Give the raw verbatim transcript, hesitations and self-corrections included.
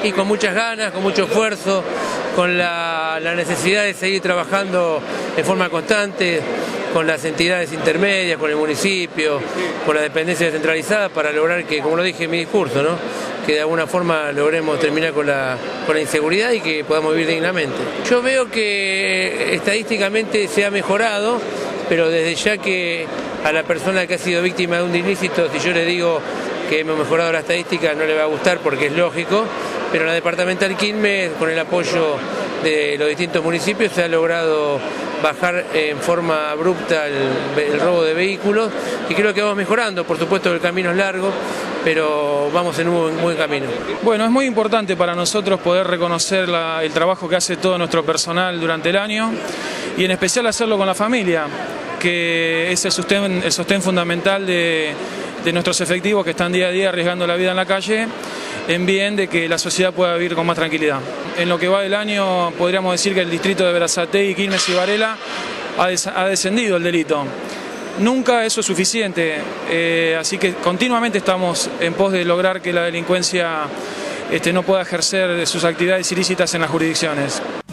y con muchas ganas, con mucho esfuerzo, con la, la necesidad de seguir trabajando de forma constante con las entidades intermedias, con el municipio, con la dependencia descentralizada para lograr que, como lo dije en mi discurso, ¿no?, que de alguna forma logremos terminar con la, con la inseguridad y que podamos vivir dignamente. Yo veo que estadísticamente se ha mejorado, pero desde ya que a la persona que ha sido víctima de un ilícito, si yo le digo que hemos mejorado la estadística, no le va a gustar porque es lógico, pero la departamental Quilmes, con el apoyo de los distintos municipios, se ha logrado bajar en forma abrupta el, el robo de vehículos y creo que vamos mejorando. Por supuesto el camino es largo, pero vamos en un buen camino. Bueno, es muy importante para nosotros poder reconocer la, el trabajo que hace todo nuestro personal durante el año y en especial hacerlo con la familia, que es el sostén, el sostén fundamental de, de nuestros efectivos que están día a día arriesgando la vida en la calle en bien de que la sociedad pueda vivir con más tranquilidad. En lo que va del año podríamos decir que el distrito de Berazategui, Quilmes y Varela ha, des, ha descendido el delito. Nunca eso es suficiente, eh, así que continuamente estamos en pos de lograr que la delincuencia este, no pueda ejercer sus actividades ilícitas en las jurisdicciones.